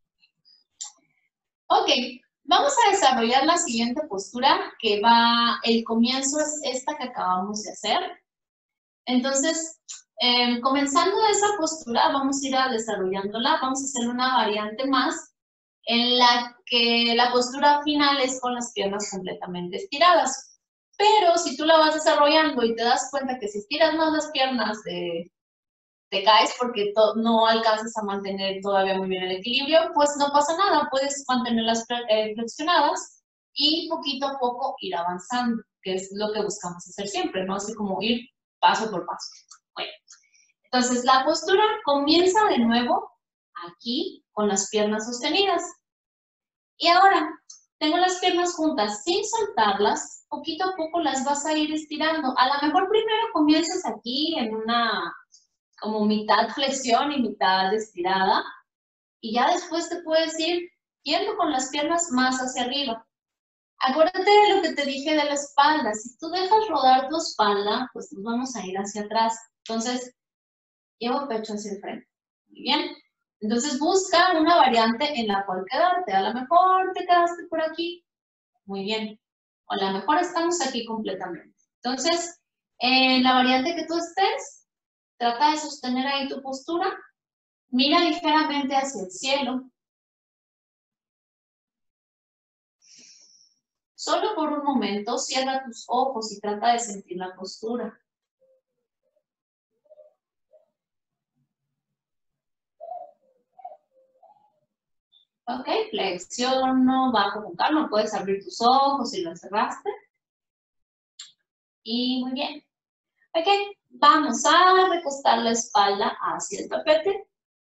Ok, vamos a desarrollar la siguiente postura que va, el comienzo es esta que acabamos de hacer. Entonces, eh, comenzando de esa postura, vamos a ir a desarrollándola, vamos a hacer una variante más en la que la postura final es con las piernas completamente estiradas. Pero si tú la vas desarrollando y te das cuenta que si estiras más las piernas, eh, te caes porque no alcanzas a mantener todavía muy bien el equilibrio, pues no pasa nada, puedes mantenerlas flexionadas y poquito a poco ir avanzando, que es lo que buscamos hacer siempre, ¿no? Así como ir paso por paso. Bueno, entonces la postura comienza de nuevo aquí con las piernas sostenidas. Y ahora, tengo las piernas juntas sin soltarlas, poquito a poco las vas a ir estirando. A lo mejor primero comienzas aquí en una como mitad flexión y mitad estirada, y ya después te puedes ir yendo con las piernas más hacia arriba. Acuérdate de lo que te dije de la espalda, si tú dejas rodar tu espalda, pues nos vamos a ir hacia atrás. Entonces, llevo pecho hacia el frente. Muy bien. Entonces busca una variante en la cual quedarte. A lo mejor te quedaste por aquí. Muy bien. O a lo mejor estamos aquí completamente. Entonces, en la variante que tú estés, trata de sostener ahí tu postura. Mira ligeramente hacia el cielo. Solo por un momento, cierra tus ojos y trata de sentir la postura. Ok, flexiono, bajo con calma. Puedes abrir tus ojos si los cerraste. Y muy bien. Ok, vamos a recostar la espalda hacia el tapete.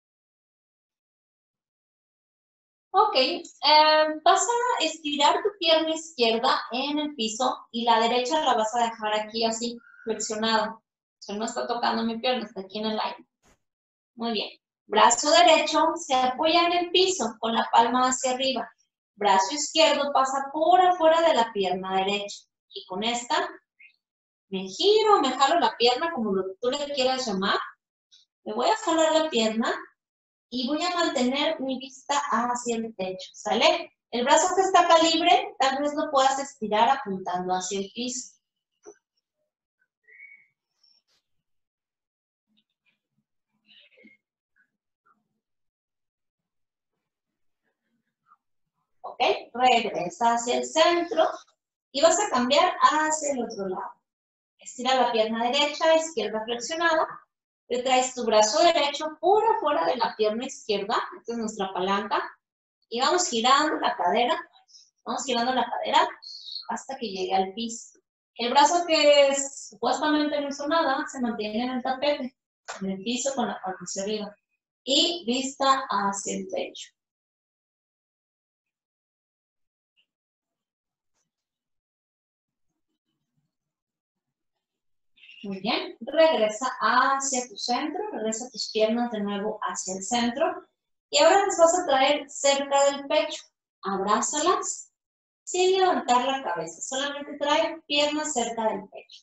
Ok, eh, vas a estirar tu pierna izquierda en el piso y la derecha la vas a dejar aquí así, flexionada. O sea, no está tocando mi pierna, está aquí en el aire. Muy bien. Brazo derecho se apoya en el piso con la palma hacia arriba. brazo izquierdo pasa por afuera de la pierna derecha. Y con esta me giro, me jalo la pierna como tú le quieras llamar. Me voy a jalar la pierna y voy a mantener mi vista hacia el techo, ¿sale? El brazo que está acá libre, tal vez lo puedas estirar apuntando hacia el piso. ¿Ok? Regresa hacia el centro y vas a cambiar hacia el otro lado. Estira la pierna derecha, izquierda flexionada. Te traes tu brazo derecho por afuera de la pierna izquierda. Esta es nuestra palanca. Y vamos girando la cadera. Vamos girando la cadera hasta que llegue al piso. El brazo que supuestamente no hizo nada se mantiene en el tapete, en el piso con la palma hacia arriba. Y vista hacia el techo. Muy bien, regresa hacia tu centro, regresa tus piernas de nuevo hacia el centro. Y ahora las vas a traer cerca del pecho. Abrázalas sin levantar la cabeza, solamente trae piernas cerca del pecho.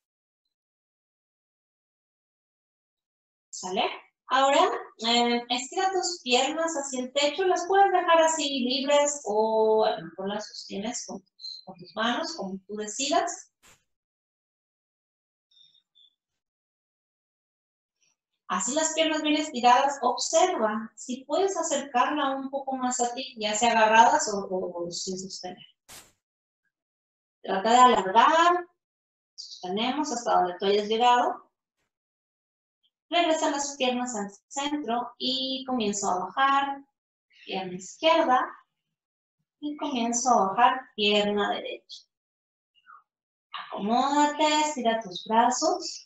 ¿Sale? Ahora, eh, estira tus piernas hacia el techo, las puedes dejar así libres o a lo mejor las sostienes con tus, con tus manos, como tú decidas. Así las piernas bien estiradas, observa si puedes acercarla un poco más a ti, ya sea agarradas o, o, o sin sostener. Trata de alargar, sostenemos hasta donde tú hayas llegado. Regresa las piernas al centro y comienzo a bajar, pierna izquierda, y comienzo a bajar, pierna derecha. Acomódate, estira tus brazos.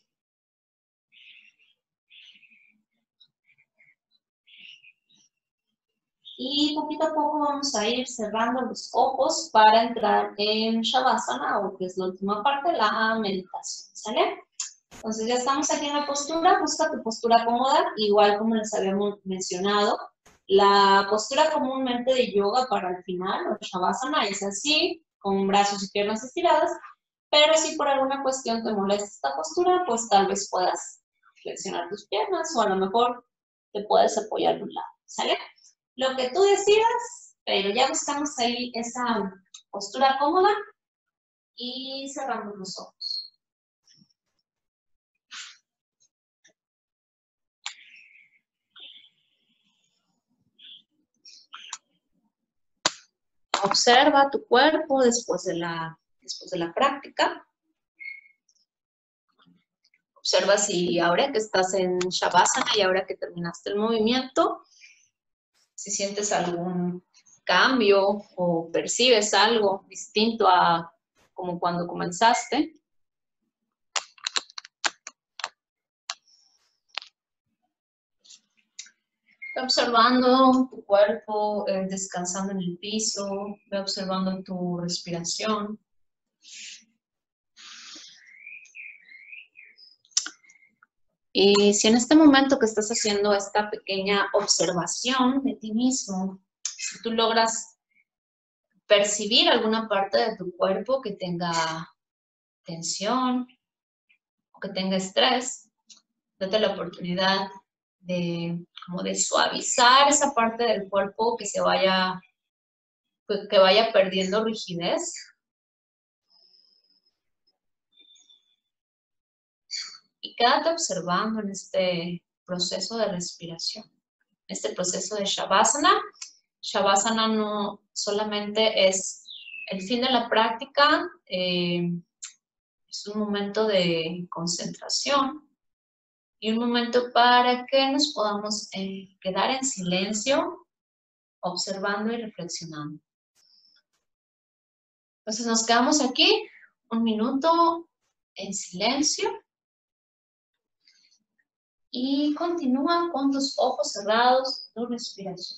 Y poquito a poco vamos a ir cerrando los ojos para entrar en Shavasana, o que es la última parte, la meditación, ¿sale? Entonces ya estamos aquí en la postura, busca tu postura cómoda, igual como les habíamos mencionado. La postura comúnmente de yoga para el final, o Shavasana, es así, con brazos y piernas estiradas, pero si por alguna cuestión te molesta esta postura, pues tal vez puedas flexionar tus piernas, o a lo mejor te puedes apoyar de un lado, ¿sale? Lo que tú decidas, pero ya buscamos ahí esa postura cómoda y cerramos los ojos. Observa tu cuerpo después de la, después de la práctica. Observa si ahora que estás en Shavasana y ahora que terminaste el movimiento, si sientes algún cambio o percibes algo distinto a como cuando comenzaste. Ve observando tu cuerpo, eh, descansando en el piso, ve observando tu respiración. Y si en este momento que estás haciendo esta pequeña observación de ti mismo, si tú logras percibir alguna parte de tu cuerpo que tenga tensión o que tenga estrés, date la oportunidad de, como de suavizar esa parte del cuerpo que se vaya, que vaya perdiendo rigidez. Y quédate observando en este proceso de respiración, este proceso de Shavasana. Shavasana no solamente es el fin de la práctica, eh, es un momento de concentración y un momento para que nos podamos eh, quedar en silencio, observando y reflexionando. Entonces nos quedamos aquí un minuto en silencio y continúa con tus ojos cerrados, tu respiración.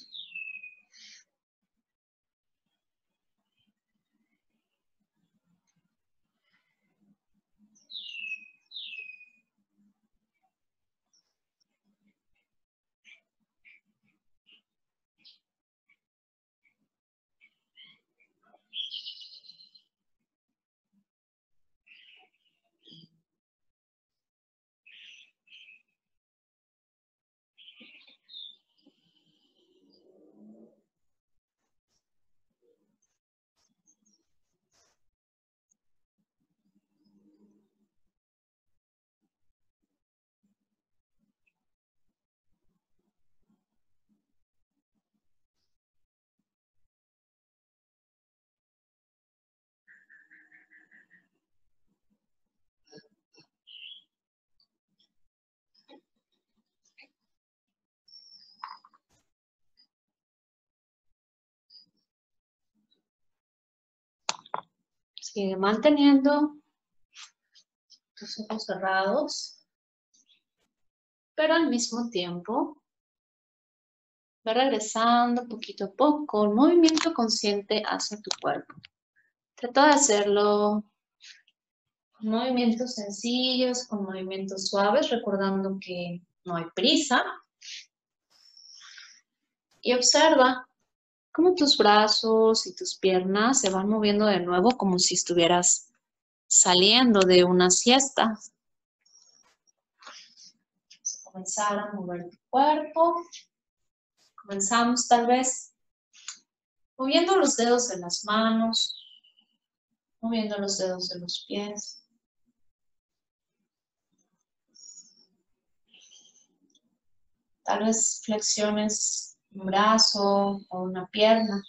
Sigue manteniendo tus ojos cerrados, pero al mismo tiempo va regresando poquito a poco el movimiento consciente hacia tu cuerpo. Trata de hacerlo con movimientos sencillos, con movimientos suaves, recordando que no hay prisa. Y observa cómo tus brazos y tus piernas se van moviendo de nuevo como si estuvieras saliendo de una siesta. Vamos a comenzar a mover tu cuerpo. Comenzamos tal vez moviendo los dedos de las manos, moviendo los dedos de los pies. Tal vez flexiones un brazo o una pierna.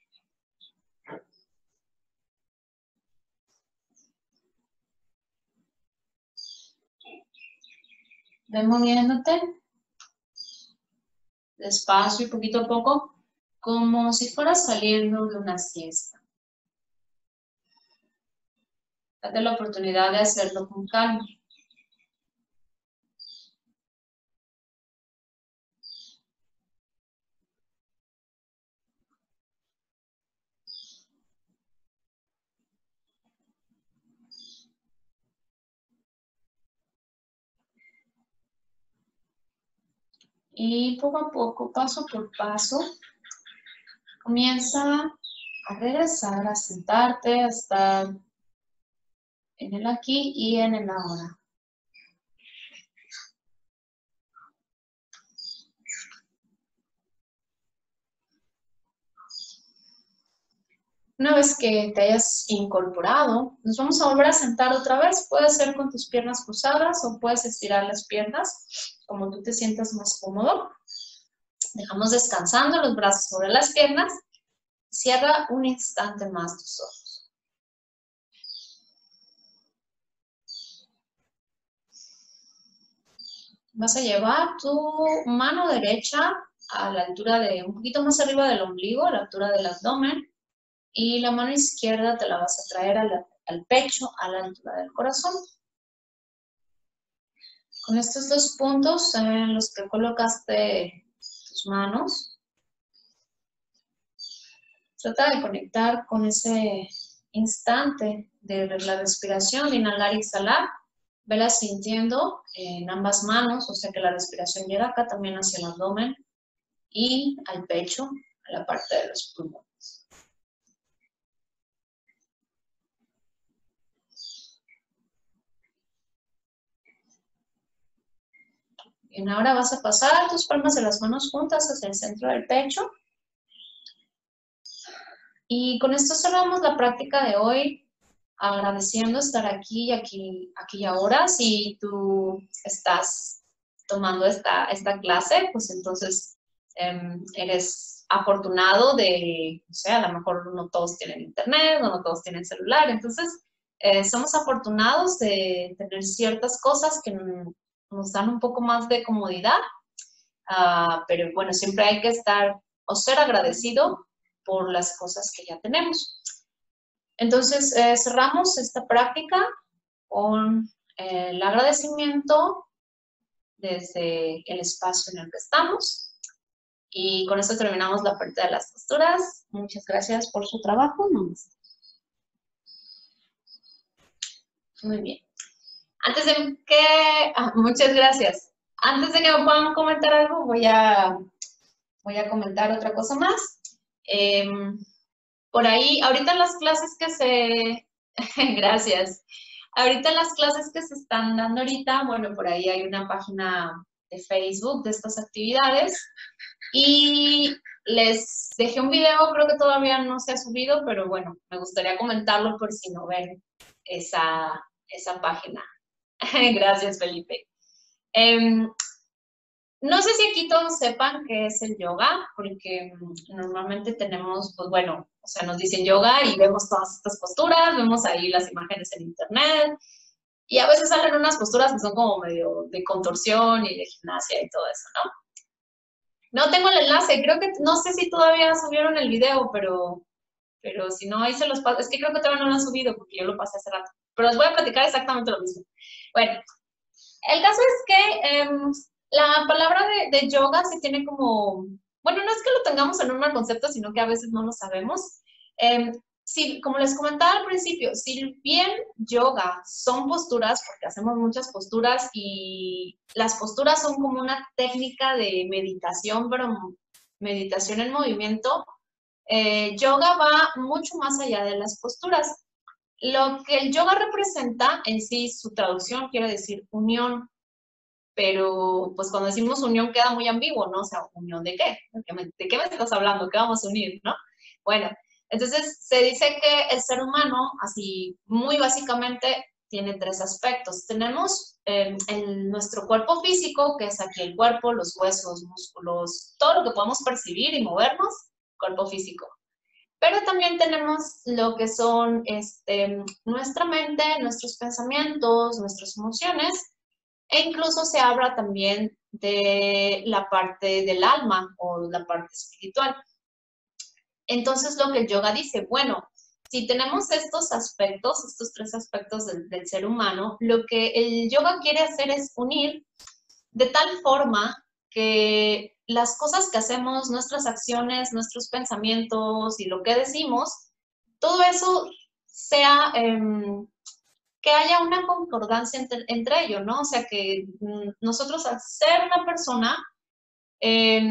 Ve moviéndote despacio y poquito a poco, como si fueras saliendo de una siesta. Date la oportunidad de hacerlo con calma. Y poco a poco, paso por paso, comienza a regresar, a sentarte, a estar en el aquí y en el ahora. Una vez que te hayas incorporado, nos vamos a volver a sentar otra vez. Puede ser con tus piernas cruzadas o puedes estirar las piernas como tú te sientas más cómodo. Dejamos descansando los brazos sobre las piernas. Cierra un instante más tus ojos. Vas a llevar tu mano derecha a la altura de, un poquito más arriba del ombligo, a la altura del abdomen. Y la mano izquierda te la vas a traer al, al pecho, a la altura del corazón. Con estos dos puntos en los que colocaste tus manos, trata de conectar con ese instante de la respiración, de inhalar y exhalar. Vela sintiendo en ambas manos, o sea que la respiración llega acá también hacia el abdomen y al pecho, a la parte de los pulmones. Bien, ahora vas a pasar tus palmas de las manos juntas hacia el centro del pecho. Y con esto cerramos la práctica de hoy, agradeciendo estar aquí y aquí, aquí y ahora. Si tú estás tomando esta, esta clase, pues entonces eh, eres afortunado de, no sé, a lo mejor no todos tienen internet, o no todos tienen celular. Entonces, eh, somos afortunados de tener ciertas cosas que nos dan un poco más de comodidad, uh, pero bueno, siempre hay que estar o ser agradecido por las cosas que ya tenemos. Entonces, eh, cerramos esta práctica con eh, el agradecimiento desde el espacio en el que estamos. Y con esto terminamos la parte de las posturas. Muchas gracias por su trabajo. Muy bien. Antes de que... Ah, muchas gracias. Antes de que me puedan comentar algo, voy a, voy a comentar otra cosa más. Eh, por ahí, ahorita en las clases que se... gracias. Ahorita en las clases que se están dando ahorita, bueno, por ahí hay una página de Facebook de estas actividades. Y les dejé un video, creo que todavía no se ha subido, pero bueno, me gustaría comentarlo por si no ven esa, esa página. Gracias, Felipe. Eh, no sé si aquí todos sepan qué es el yoga, porque normalmente tenemos, pues bueno, o sea, nos dicen yoga y vemos todas estas posturas, vemos ahí las imágenes en internet, y a veces salen unas posturas que son como medio de contorsión y de gimnasia y todo eso, ¿no? No tengo el enlace, creo que, no sé si todavía subieron el video, pero pero si no, ahí se los paso. Es que creo que todavía no lo han subido porque yo lo pasé hace rato. Pero les voy a platicar exactamente lo mismo. Bueno, el caso es que eh, la palabra de, de yoga sí tiene como, bueno, no es que lo tengamos en un mal concepto, sino que a veces no lo sabemos. Eh, sí, como les comentaba al principio, si bien yoga son posturas, porque hacemos muchas posturas y las posturas son como una técnica de meditación, pero meditación en movimiento, eh, yoga va mucho más allá de las posturas. Lo que el yoga representa en sí, su traducción quiere decir unión, pero pues cuando decimos unión queda muy ambiguo, ¿no? O sea, ¿unión de qué? ¿De qué me estás hablando? ¿Qué vamos a unir, no? Bueno, entonces se dice que el ser humano, así muy básicamente, tiene tres aspectos. Tenemos eh, en nuestro cuerpo físico, que es aquí el cuerpo, los huesos, músculos, todo lo que podemos percibir y movernos, cuerpo físico. Pero también tenemos lo que son este, nuestra mente, nuestros pensamientos, nuestras emociones, e incluso se habla también de la parte del alma o la parte espiritual. Entonces lo que el yoga dice, bueno, si tenemos estos aspectos, estos tres aspectos del, del ser humano, lo que el yoga quiere hacer es unir de tal forma que las cosas que hacemos, nuestras acciones, nuestros pensamientos y lo que decimos, todo eso sea, eh, que haya una concordancia entre, entre ellos, ¿no? O sea, que mm, nosotros al ser una persona, eh,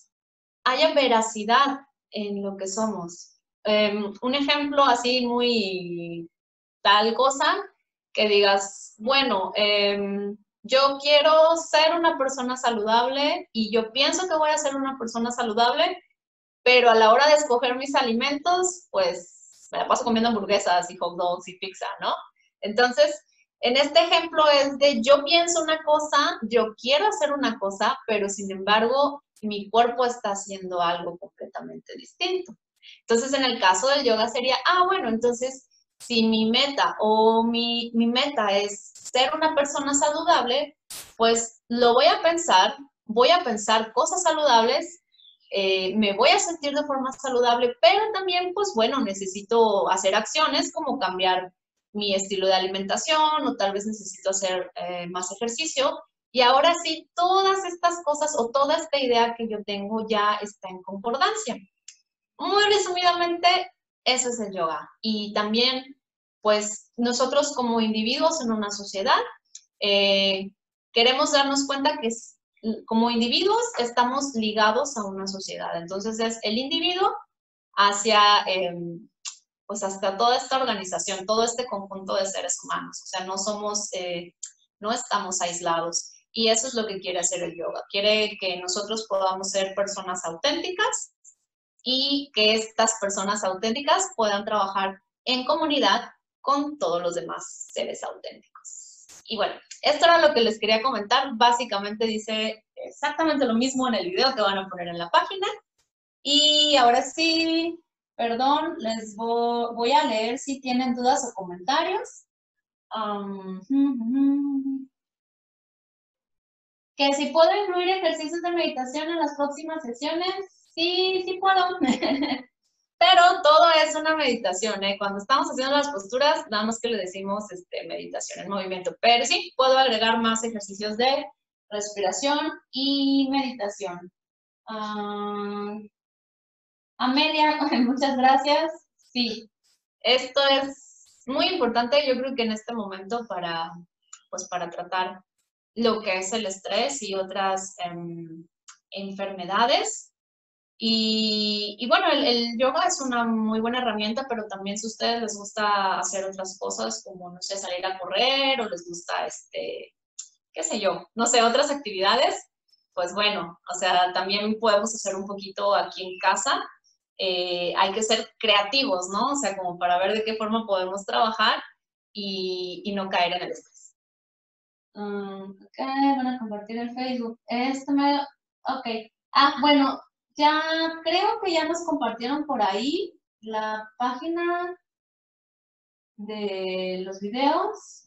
haya veracidad en lo que somos. Eh, un ejemplo así muy tal cosa, que digas, bueno, eh, yo quiero ser una persona saludable y yo pienso que voy a ser una persona saludable, pero a la hora de escoger mis alimentos, pues me la paso comiendo hamburguesas y hot dogs y pizza, ¿no? Entonces, en este ejemplo es de yo pienso una cosa, yo quiero hacer una cosa, pero sin embargo, mi cuerpo está haciendo algo completamente distinto. Entonces, en el caso del yoga sería, ah, bueno, entonces, si mi meta o mi, mi meta es ser una persona saludable, pues lo voy a pensar, voy a pensar cosas saludables, eh, me voy a sentir de forma saludable, pero también, pues bueno, necesito hacer acciones como cambiar mi estilo de alimentación o tal vez necesito hacer eh, más ejercicio. Y ahora sí, todas estas cosas o toda esta idea que yo tengo ya está en concordancia. Muy resumidamente, eso es el yoga. Y también, pues, nosotros como individuos en una sociedad, eh, queremos darnos cuenta que es, como individuos estamos ligados a una sociedad. Entonces, es el individuo hacia, eh, pues, hasta toda esta organización, todo este conjunto de seres humanos. O sea, no somos, eh, no estamos aislados. Y eso es lo que quiere hacer el yoga. Quiere que nosotros podamos ser personas auténticas y que estas personas auténticas puedan trabajar en comunidad con todos los demás seres auténticos. Y bueno, esto era lo que les quería comentar. Básicamente dice exactamente lo mismo en el video que van a poner en la página. Y ahora sí, perdón, les voy, voy a leer si tienen dudas o comentarios. Um, que si puedo incluir ejercicios de meditación en las próximas sesiones. Sí, sí puedo. Pero todo es una meditación, ¿eh? Cuando estamos haciendo las posturas, nada más que le decimos este, meditación en movimiento. Pero sí, puedo agregar más ejercicios de respiración y meditación. Uh, Amelia, muchas gracias. Sí, esto es muy importante, yo creo que en este momento para, pues, para tratar lo que es el estrés y otras um, enfermedades. Y, y bueno, el, el yoga es una muy buena herramienta, pero también si a ustedes les gusta hacer otras cosas, como, no sé, salir a correr o les gusta, este, qué sé yo, no sé, otras actividades, pues bueno, o sea, también podemos hacer un poquito aquí en casa. Eh, hay que ser creativos, ¿no? O sea, como para ver de qué forma podemos trabajar y, y no caer en el estrés. Um, ok, van a compartir el Facebook. Esto me... Ok. Ah, bueno, ya creo que ya nos compartieron por ahí la página de los videos.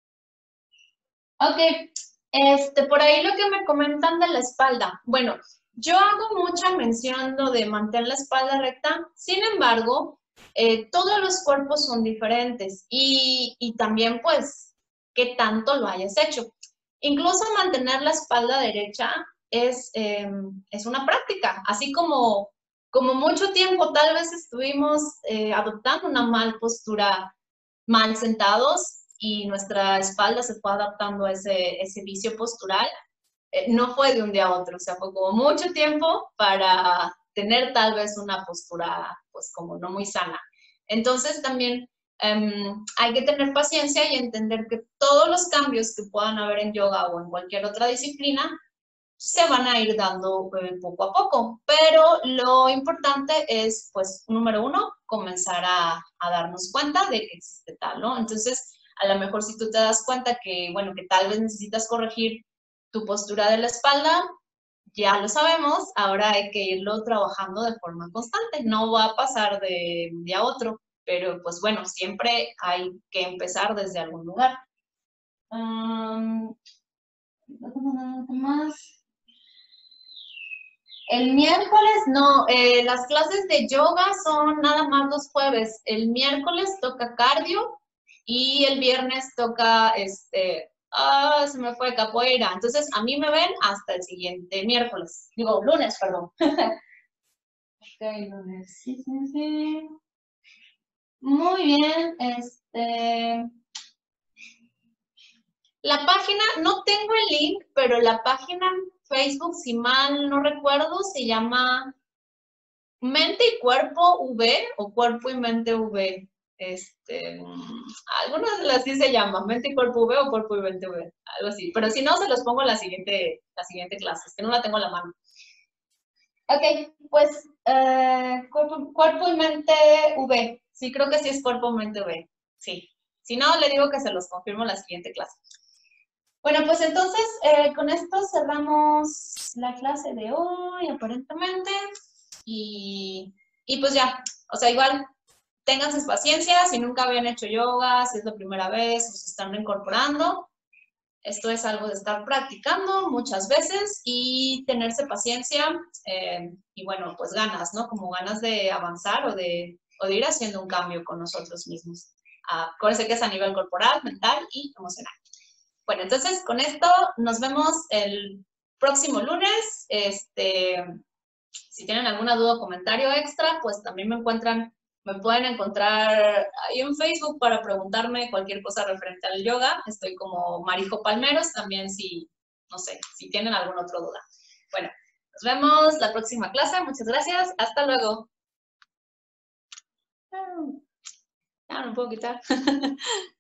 Ok, este, por ahí lo que me comentan de la espalda. Bueno, yo hago mucha mención lo de mantener la espalda recta, sin embargo, eh, todos los cuerpos son diferentes y, y también, pues, qué tanto lo hayas hecho. Incluso mantener la espalda derecha es, eh, es una práctica, así como, como mucho tiempo tal vez estuvimos eh, adoptando una mal postura, mal sentados, y nuestra espalda se fue adaptando a ese, ese vicio postural. Eh, no fue de un día a otro, o sea, fue como mucho tiempo para tener tal vez una postura, pues, como no muy sana. Entonces, también um, hay que tener paciencia y entender que todos los cambios que puedan haber en yoga o en cualquier otra disciplina se van a ir dando eh, poco a poco, pero lo importante es, pues, número uno, comenzar a, a darnos cuenta de que existe tal, ¿no? Entonces, a lo mejor si tú te das cuenta que, bueno, que tal vez necesitas corregir tu postura de la espalda, ya lo sabemos, ahora hay que irlo trabajando de forma constante, no va a pasar de un día a otro, pero pues bueno, siempre hay que empezar desde algún lugar. Um, ¿Qué más? El miércoles, no, eh, las clases de yoga son nada más los jueves. El miércoles toca cardio y el viernes toca, este, ah, se me fue capoeira. Entonces, a mí me ven hasta el siguiente miércoles. Digo, lunes, perdón. Ok, lunes, sí, sí, sí. Muy bien, este... La página, no tengo el link, pero la página en Facebook, si mal no recuerdo, se llama Mente y Cuerpo V o Cuerpo y Mente V. Este, algunas de las sí se llaman Mente y Cuerpo V o Cuerpo y Mente V, algo así. Pero si no, se los pongo en la siguiente, la siguiente clase, es que no la tengo a la mano. Ok, pues eh, cuerpo, cuerpo y Mente V. Sí, creo que sí es Cuerpo y Mente V. Sí. Si no, le digo que se los confirmo en la siguiente clase. Bueno, pues entonces eh, con esto cerramos la clase de hoy, aparentemente. Y, y pues ya, o sea, igual, ténganse paciencia, si nunca habían hecho yoga, si es la primera vez, o se están reincorporando. Esto es algo de estar practicando muchas veces y tenerse paciencia eh, y bueno, pues ganas, ¿no? Como ganas de avanzar o de, o de ir haciendo un cambio con nosotros mismos. Acuérdense que es a nivel corporal, mental y emocional. Bueno, entonces con esto nos vemos el próximo lunes. Este, si tienen alguna duda o comentario extra, pues también me encuentran, me pueden encontrar ahí en Facebook para preguntarme cualquier cosa referente al yoga. Estoy como Marijo Palmeros, también si, no sé, si tienen alguna otra duda. Bueno, nos vemos la próxima clase. Muchas gracias. Hasta luego. Ah, no puedo quitar.